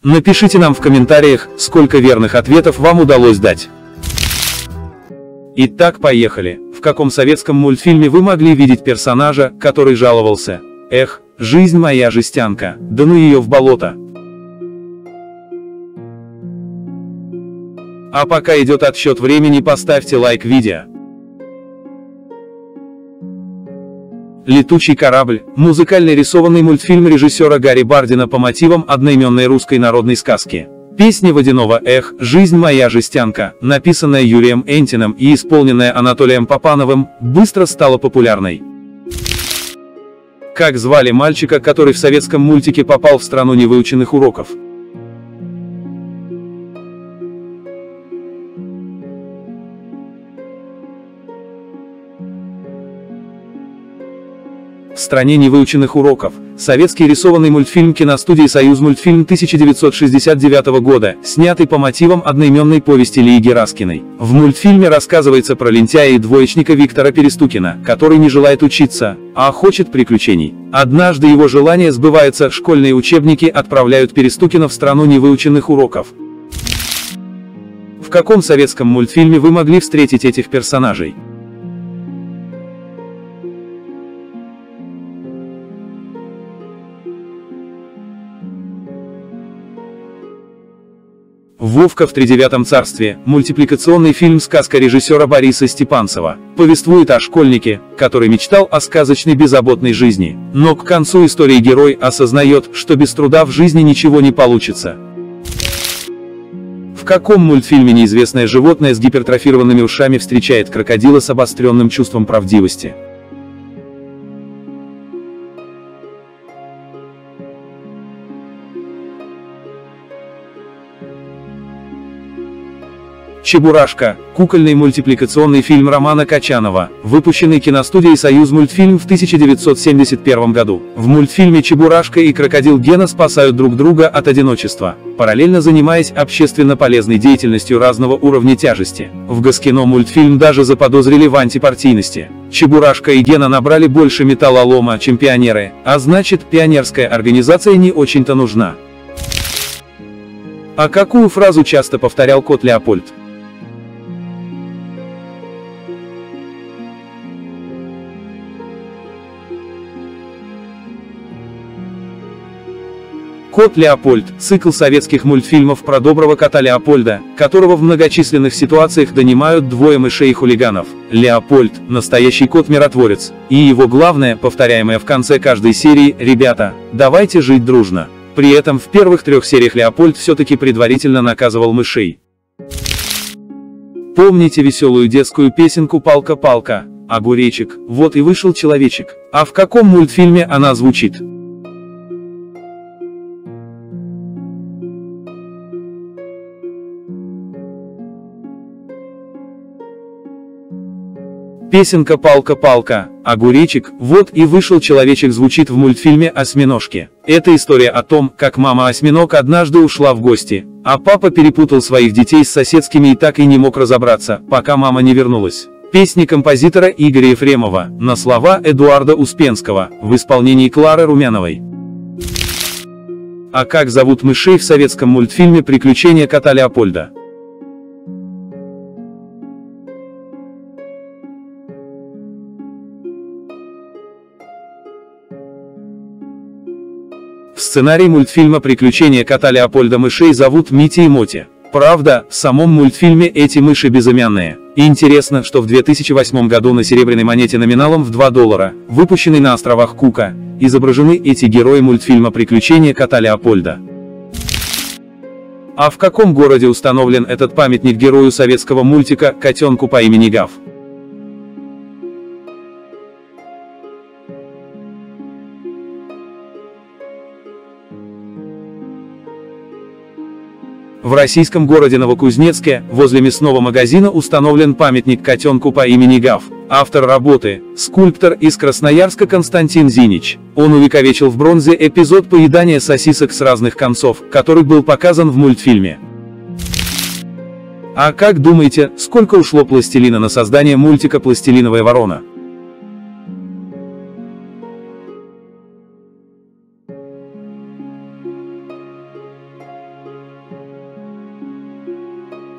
Напишите нам в комментариях, сколько верных ответов вам удалось дать. Итак, поехали. В каком советском мультфильме вы могли видеть персонажа, который жаловался: «Эх, жизнь моя жестянка, да ну ее в болото». А пока идет отсчет времени, поставьте лайк видео. «Летучий корабль» – музыкальный рисованный мультфильм режиссера Гарри Бардина по мотивам одноименной русской народной сказки. Песня Водяного «Эх, жизнь моя жестянка», написанная Юрием Энтиным и исполненная Анатолием Папановым, быстро стала популярной. Как звали мальчика, который в советском мультике попал в страну невыученных уроков? В стране невыученных уроков – советский рисованный мультфильм киностудии «Союзмультфильм» 1969 года, снятый по мотивам одноименной повести Лии Гераскиной. В мультфильме рассказывается про лентяя и двоечника Виктора Перестукина, который не желает учиться, а хочет приключений. Однажды его желание сбывается, школьные учебники отправляют Перестукина в страну невыученных уроков. В каком советском мультфильме вы могли встретить этих персонажей? «Вовка в тридевятом царстве» – мультипликационный фильм-сказка режиссера Бориса Степанцева, повествует о школьнике, который мечтал о сказочной беззаботной жизни, но к концу истории герой осознает, что без труда в жизни ничего не получится. В каком мультфильме неизвестное животное с гипертрофированными ушами встречает крокодила с обостренным чувством правдивости? «Чебурашка» – кукольный мультипликационный фильм Романа Качанова, выпущенный киностудией «Союзмультфильм» в 1971 году. В мультфильме Чебурашка и крокодил Гена спасают друг друга от одиночества, параллельно занимаясь общественно полезной деятельностью разного уровня тяжести. В Госкино мультфильм даже заподозрили в антипартийности. Чебурашка и Гена набрали больше металлолома, чем пионеры, а значит, пионерская организация не очень-то нужна. А какую фразу часто повторял кот Леопольд? «Кот Леопольд» – цикл советских мультфильмов про доброго кота Леопольда, которого в многочисленных ситуациях донимают двое мышей-хулиганов. Леопольд – настоящий кот-миротворец, и его главное, повторяемое в конце каждой серии: «Ребята, давайте жить дружно». При этом в первых 3 сериях Леопольд все-таки предварительно наказывал мышей. Помните веселую детскую песенку «Палка-палка, огуречек, вот и вышел человечек»? А в каком мультфильме она звучит? Песенка «Палка-палка, огуречек, вот и вышел человечек» звучит в мультфильме «Осьминожки». Это история о том, как мама-осьминог однажды ушла в гости, а папа перепутал своих детей с соседскими и так и не мог разобраться, пока мама не вернулась. Песни композитора Игоря Ефремова, на слова Эдуарда Успенского, в исполнении Клары Румяновой. А как зовут мышей в советском мультфильме «Приключения кота Леопольда»? В сценарии мультфильма «Приключения кота Леопольда» мышей зовут Митя и Мотя. Правда, в самом мультфильме эти мыши безымянные. И интересно, что в 2008 году на серебряной монете номиналом в $2, выпущенной на островах Кука, изображены эти герои мультфильма «Приключения кота Леопольда». А в каком городе установлен этот памятник герою советского мультика «Котенку по имени Гав»? В российском городе Новокузнецке, возле мясного магазина, установлен памятник котенку по имени Гав. Автор работы – скульптор из Красноярска Константин Зинич. Он увековечил в бронзе эпизод поедания сосисок с разных концов, который был показан в мультфильме. А как думаете, сколько ушло пластилина на создание мультика «Пластилиновая ворона»?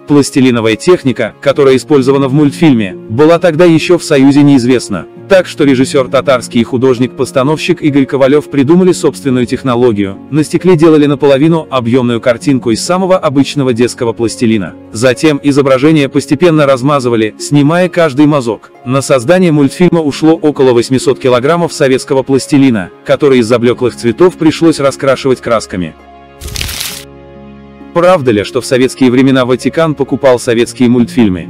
Пластилиновая техника, которая использована в мультфильме, была тогда еще в Союзе неизвестна. Так что режиссер татарский и художник-постановщик Игорь Ковалев придумали собственную технологию. На стекле делали наполовину объемную картинку из самого обычного детского пластилина. Затем изображение постепенно размазывали, снимая каждый мазок. На создание мультфильма ушло около 800 килограммов советского пластилина, который из-за блеклых цветов пришлось раскрашивать красками. Правда ли, что в советские времена Ватикан покупал советские мультфильмы?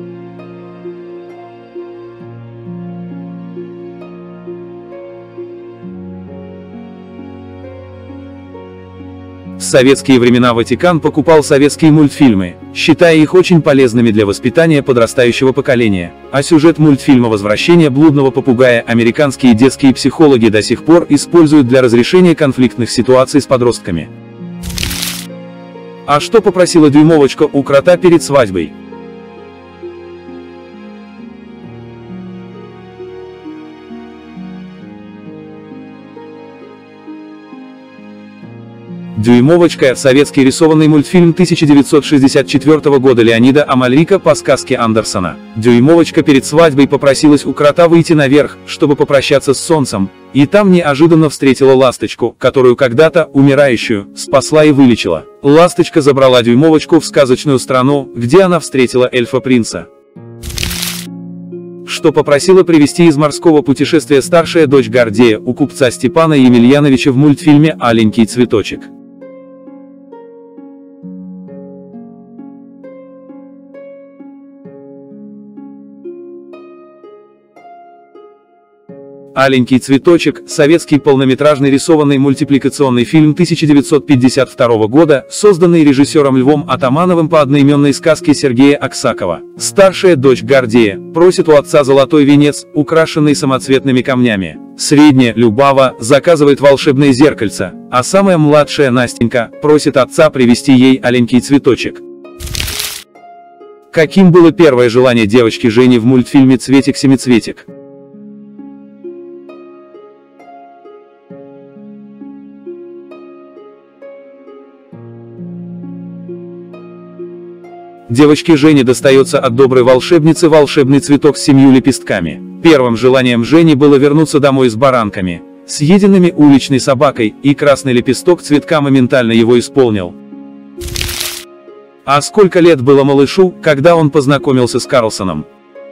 В советские времена Ватикан покупал советские мультфильмы, считая их очень полезными для воспитания подрастающего поколения. А сюжет мультфильма «Возвращение блудного попугая» американские детские психологи до сих пор используют для разрешения конфликтных ситуаций с подростками. А что попросила дюймовочка у крота перед свадьбой? «Дюймовочка» — советский рисованный мультфильм 1964 года Леонида Амальрика по сказке Андерсона. Дюймовочка перед свадьбой попросилась у крота выйти наверх, чтобы попрощаться с солнцем, и там неожиданно встретила ласточку, которую когда-то, умирающую, спасла и вылечила. Ласточка забрала дюймовочку в сказочную страну, где она встретила эльфа-принца. Что попросила привезти из морского путешествия старшая дочь Гордея у купца Степана Емельяновича в мультфильме «Аленький цветочек». «Аленький цветочек» — советский полнометражный рисованный мультипликационный фильм 1952 года, созданный режиссером Львом Атамановым по одноименной сказке Сергея Аксакова. Старшая дочь Гордея просит у отца золотой венец, украшенный самоцветными камнями. Средняя, Любава, заказывает волшебное зеркальце, а самая младшая, Настенька, просит отца привезти ей аленький цветочек. Каким было первое желание девочки Жени в мультфильме «Цветик-семицветик»? Девочке Жене достается от доброй волшебницы волшебный цветок с 7 лепестками. Первым желанием Жени было вернуться домой с баранками, съеденными уличной собакой, и красный лепесток цветка моментально его исполнил. А сколько лет было малышу, когда он познакомился с Карлсоном?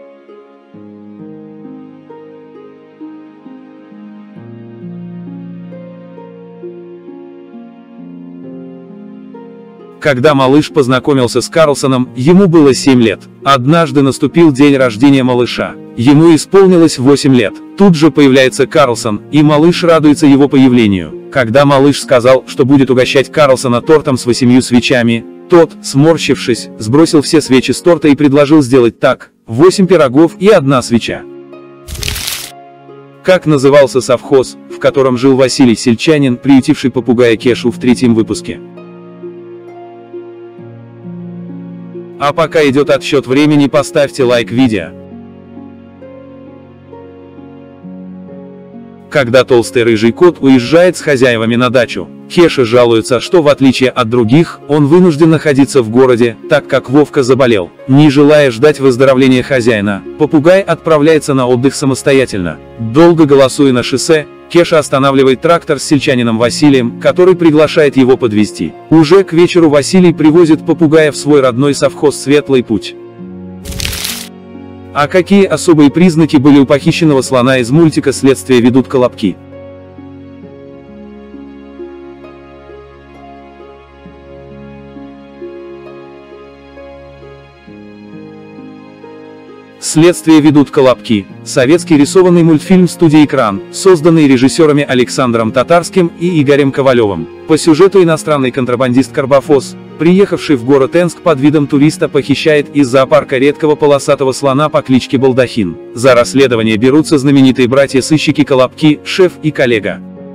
Когда малыш познакомился с Карлсоном, ему было 7 лет. Однажды наступил день рождения малыша. Ему исполнилось 8 лет. Тут же появляется Карлсон, и малыш радуется его появлению. Когда малыш сказал, что будет угощать Карлсона тортом с 8 свечами, тот, сморщившись, сбросил все свечи с торта и предложил сделать так: 8 пирогов и 1 свеча. Как назывался совхоз, в котором жил Василий Сельчанин, приютивший попугая Кешу в 3-м выпуске? А пока идет отсчет времени, поставьте лайк видео. Когда толстый рыжий кот уезжает с хозяевами на дачу, Кеша жалуется, что в отличие от других, он вынужден находиться в городе, так как Вовка заболел. Не желая ждать выздоровления хозяина, попугай отправляется на отдых самостоятельно. Долго голосуя на шоссе, Кеша останавливает трактор с сельчанином Василием, который приглашает его подвезти. Уже к вечеру Василий привозит попугая в свой родной совхоз «Светлый путь». А какие особые признаки были у похищенного слона из мультика «Следствие ведут колобки»? «Следствие ведут колобки» — советский рисованный мультфильм студии «Экран», созданный режиссерами Александром Татарским и Игорем Ковалевым. По сюжету иностранный контрабандист Карбофос, приехавший в город Энск под видом туриста, похищает из зоопарка редкого полосатого слона по кличке Балдахин. За расследование берутся знаменитые братья-сыщики Колобки, Шеф и Коллега.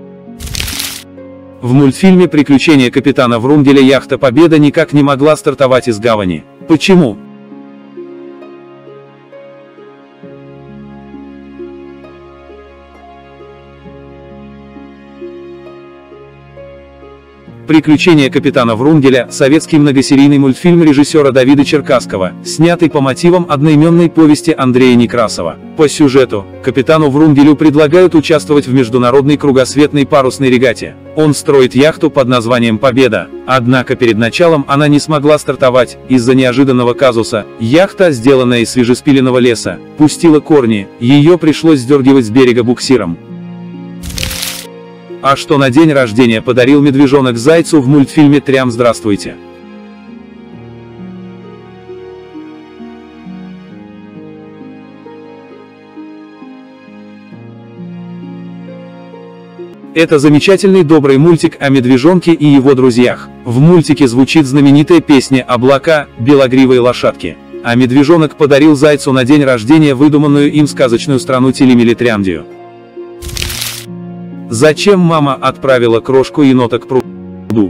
В мультфильме «Приключения капитана Врунгеля» яхта «Победа» никак не могла стартовать из гавани. Почему? Приключения капитана Врунгеля – советский многосерийный мультфильм режиссера Давида Черкасского, снятый по мотивам одноименной повести Андрея Некрасова. По сюжету, капитану Врунгелю предлагают участвовать в международной кругосветной парусной регате. Он строит яхту под названием «Победа», однако перед началом она не смогла стартовать, из-за неожиданного казуса. Яхта, сделанная из свежеспиленного леса, пустила корни, ее пришлось сдергивать с берега буксиром. А что на день рождения подарил медвежонок зайцу в мультфильме «Трям здравствуйте»? Это замечательный добрый мультик о медвежонке и его друзьях. В мультике звучит знаменитая песня «Облака, белогривые лошадки». А медвежонок подарил зайцу на день рождения выдуманную им сказочную страну Телемилитряндию. Зачем мама отправила крошку-енота к пруду?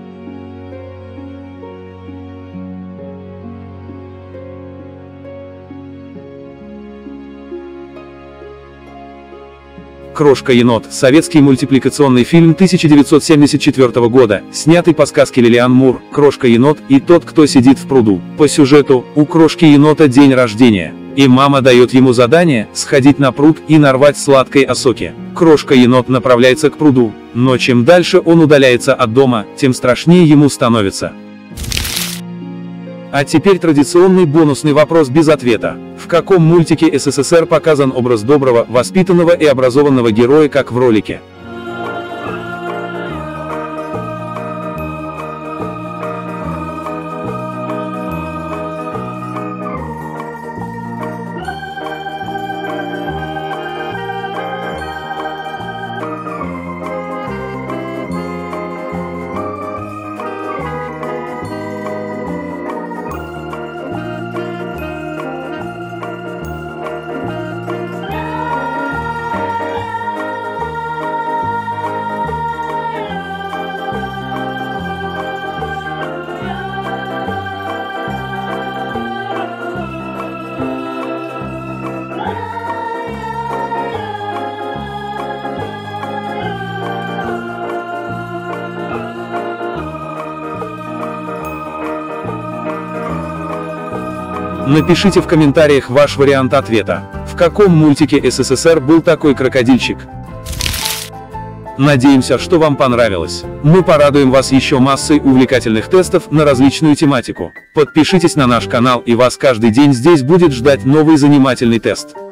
«Крошка-енот» – советский мультипликационный фильм 1974 года, снятый по сказке Лилиан Мур «Крошка-енот и тот, кто сидит в пруду». По сюжету, у крошки-енота день рождения, и мама дает ему задание сходить на пруд и нарвать сладкой осоки. Крошка-енот направляется к пруду, но чем дальше он удаляется от дома, тем страшнее ему становится. А теперь традиционный бонусный вопрос без ответа. В каком мультике СССР показан образ доброго, воспитанного и образованного героя, как в ролике? Напишите в комментариях ваш вариант ответа. В каком мультике СССР был такой крокодильчик? Надеемся, что вам понравилось. Мы порадуем вас еще массой увлекательных тестов на различную тематику. Подпишитесь на наш канал, и вас каждый день здесь будет ждать новый занимательный тест.